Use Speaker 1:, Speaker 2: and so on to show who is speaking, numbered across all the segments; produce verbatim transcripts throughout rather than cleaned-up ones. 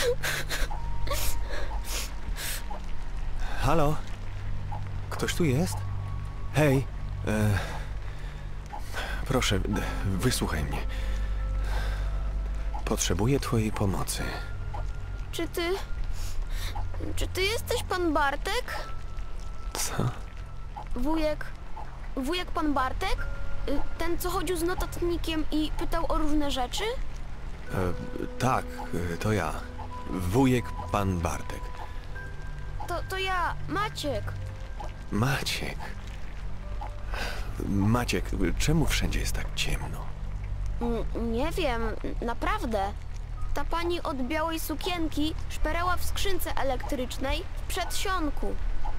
Speaker 1: Halo? Ktoś tu jest? Hej, e... proszę, wysłuchaj mnie. Potrzebuję twojej pomocy.
Speaker 2: Czy ty... Czy ty jesteś pan Bartek?
Speaker 1: Co?
Speaker 2: Wujek... Wujek pan Bartek? Y, Ten, co chodził z notatnikiem i pytał o różne rzeczy?
Speaker 1: E, tak, e, to ja. Wujek pan Bartek.
Speaker 2: To, to ja, Maciek.
Speaker 1: Maciek. Maciek, czemu wszędzie jest tak ciemno?
Speaker 2: N- nie wiem, naprawdę. Ta pani od białej sukienki szperała w skrzynce elektrycznej w przedsionku.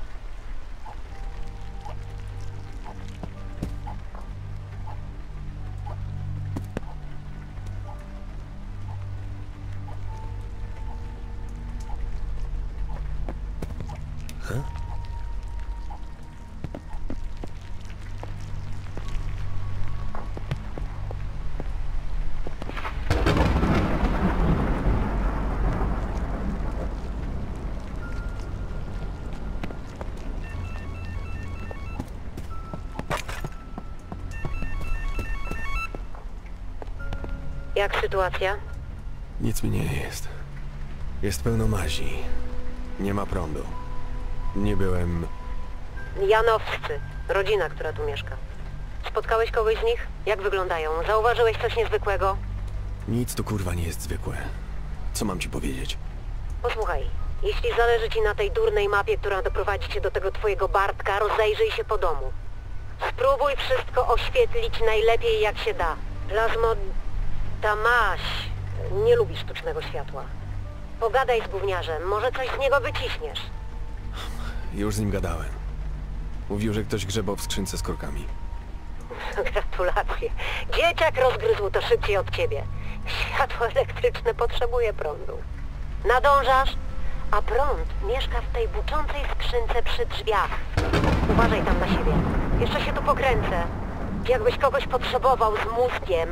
Speaker 3: Jak sytuacja?
Speaker 1: Nic mi nie jest. Jest pełno mazi. Nie ma prądu. Nie byłem...
Speaker 3: Janowscy, rodzina, która tu mieszka. Spotkałeś kogoś z nich? Jak wyglądają? Zauważyłeś coś niezwykłego?
Speaker 1: Nic tu kurwa nie jest zwykłe. Co mam ci powiedzieć?
Speaker 3: Posłuchaj, jeśli zależy ci na tej durnej mapie, która doprowadzi cię do tego twojego Bartka, rozejrzyj się po domu. Spróbuj wszystko oświetlić najlepiej jak się da. Plazmo... ta maś... nie lubi sztucznego światła. Pogadaj z gówniarzem, może coś z niego wyciśniesz.
Speaker 1: Już z nim gadałem. Mówił, że ktoś grzebał w skrzynce z korkami.
Speaker 3: Gratulacje. Dzieciak rozgryzł to szybciej od ciebie. Światło elektryczne potrzebuje prądu. Nadążasz? A prąd mieszka w tej buczącej skrzynce przy drzwiach. Uważaj tam na siebie. Jeszcze się tu pokręcę. Jakbyś kogoś potrzebował z mózgiem.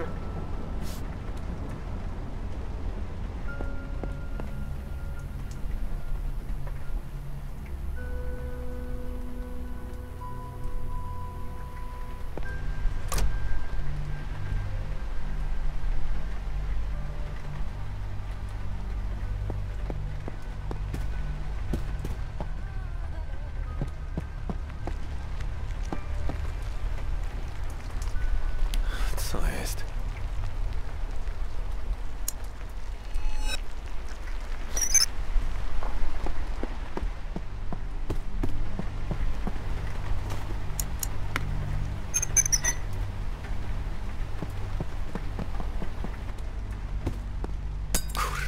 Speaker 1: Co jest? Kurwa.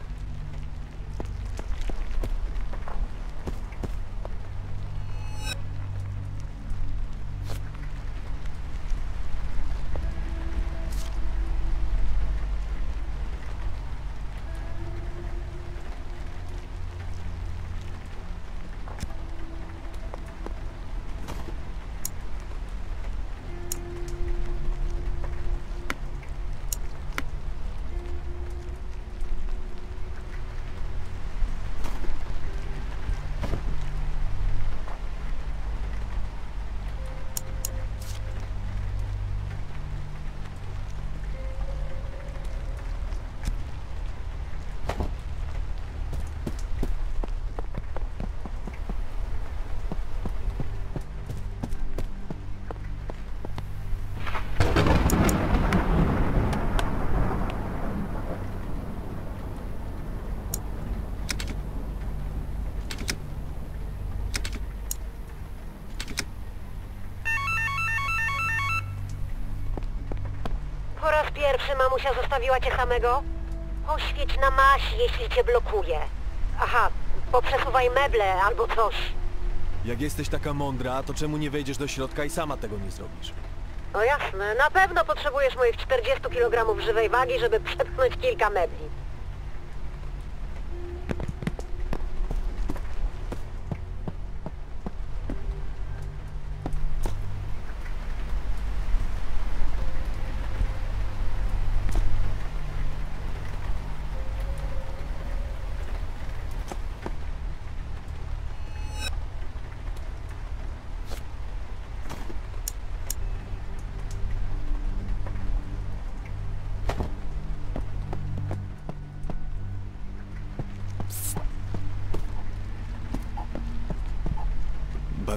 Speaker 3: Po raz pierwszy mamusia zostawiła cię samego? Poświeć na maś, jeśli cię blokuje. Aha, poprzesuwaj meble albo coś.
Speaker 1: Jak jesteś taka mądra, to czemu nie wejdziesz do środka i sama tego nie zrobisz?
Speaker 3: No jasne, na pewno potrzebujesz moich czterdziestu kilogramów żywej wagi, żeby przepchnąć kilka mebli.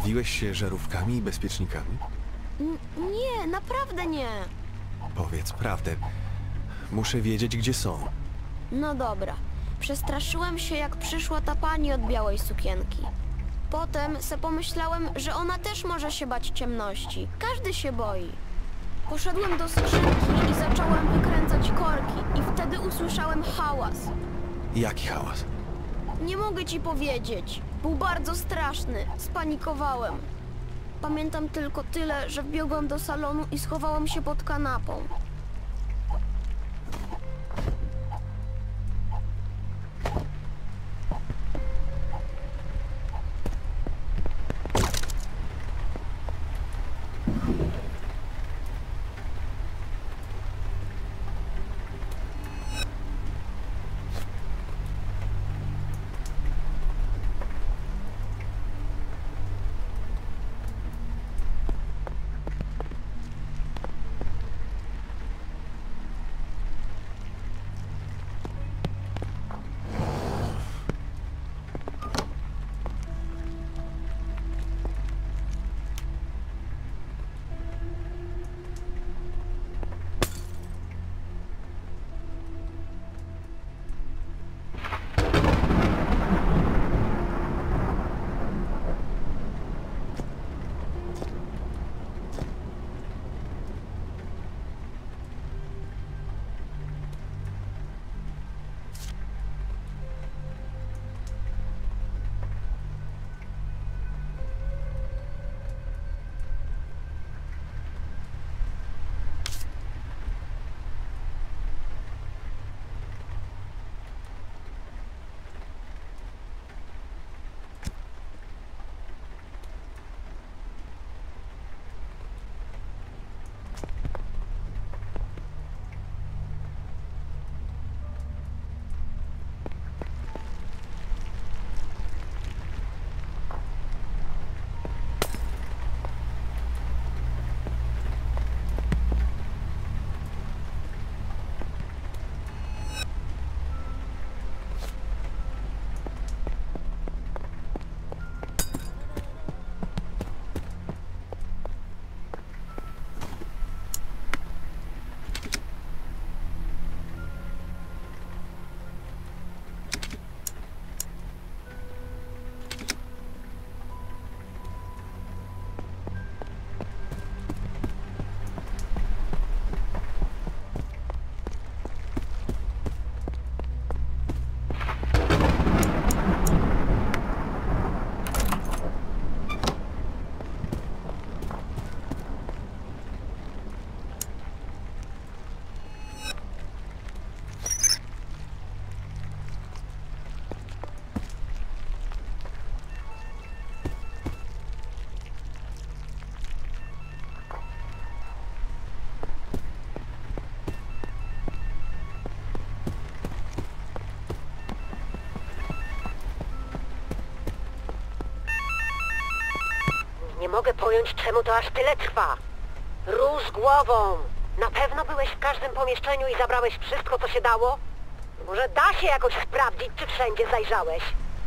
Speaker 1: Bawiłeś się żarówkami i bezpiecznikami?
Speaker 2: N nie, naprawdę nie.
Speaker 1: Powiedz prawdę. Muszę wiedzieć, gdzie są.
Speaker 2: No dobra. Przestraszyłem się, jak przyszła ta pani od białej sukienki. Potem se pomyślałem, że ona też może się bać ciemności. Każdy się boi. Poszedłem do skrzynki i zacząłem wykręcać korki i wtedy usłyszałem hałas.
Speaker 1: Jaki hałas?
Speaker 2: Nie mogę ci powiedzieć. Był bardzo straszny. Spanikowałem. Pamiętam tylko tyle, że wbiegłem do salonu i schowałem się pod kanapą.
Speaker 3: Nie mogę pojąć, czemu to aż tyle trwa. Rusz głową! Na pewno byłeś w każdym pomieszczeniu i zabrałeś wszystko, co się dało? Może da się jakoś sprawdzić, czy wszędzie zajrzałeś?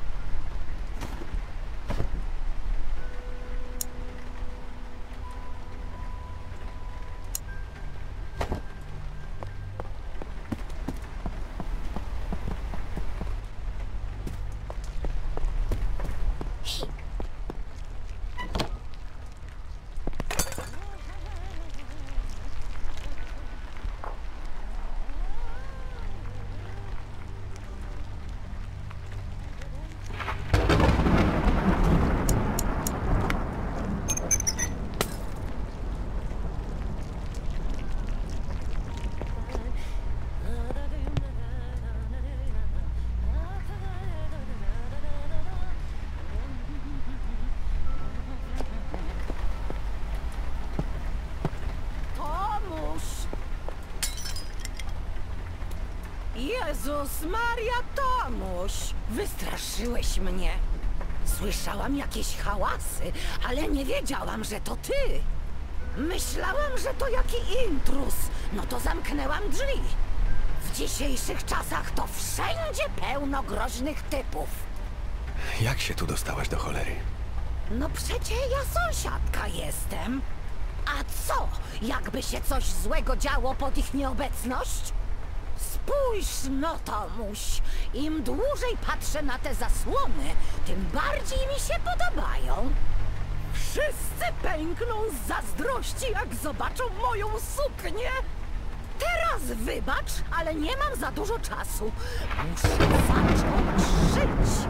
Speaker 4: Jezus Maria, Tomuś! Wystraszyłeś mnie. Słyszałam jakieś hałasy, ale nie wiedziałam, że to ty. Myślałam, że to jaki intruz. No to zamknęłam drzwi. W dzisiejszych czasach to wszędzie pełno groźnych typów.
Speaker 1: Jak się tu dostałaś do cholery?
Speaker 4: No przecie ja sąsiadka jestem. A co, jakby się coś złego działo pod ich nieobecność? Spójrz no, Tomuś, im dłużej patrzę na te zasłony, tym bardziej mi się podobają. Wszyscy pękną z zazdrości, jak zobaczą moją suknię. Teraz wybacz, ale nie mam za dużo czasu. Muszę zacząć żyć.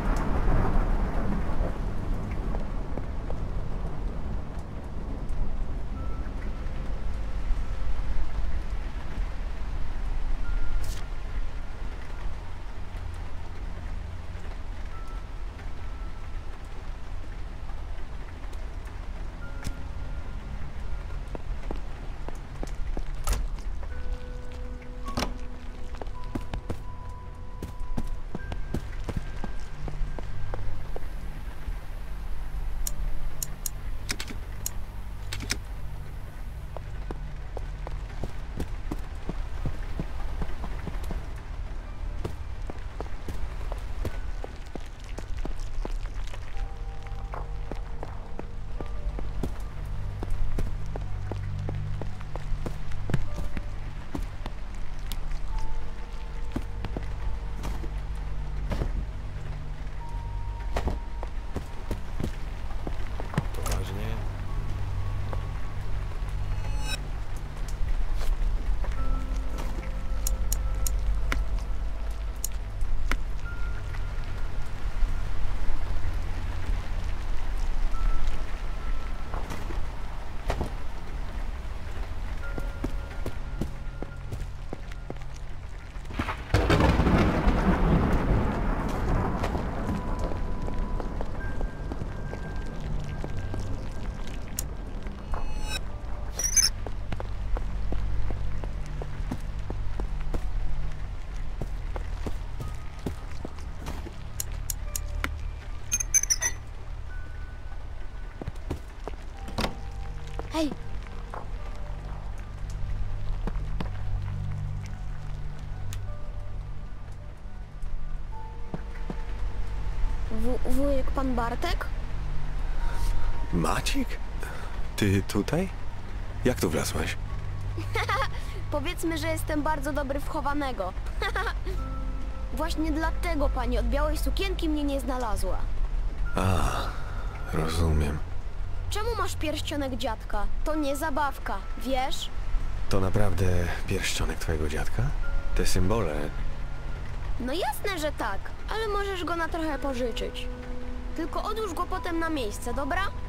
Speaker 1: Poważnie?
Speaker 2: Hej! W wujek pan Bartek?
Speaker 1: Maciek? Ty tutaj? Jak tu wlazłeś?
Speaker 2: Powiedzmy, że jestem bardzo dobry w chowanego. Właśnie dlatego pani od białej sukienki mnie nie znalazła.
Speaker 1: A, rozumiem.
Speaker 2: Czemu masz pierścionek dziadka? To nie zabawka, wiesz?
Speaker 1: To naprawdę pierścionek twojego dziadka? Te symbole...
Speaker 2: No jasne, że tak, ale możesz go na trochę pożyczyć. Tylko odłóż go potem na miejsce, dobra?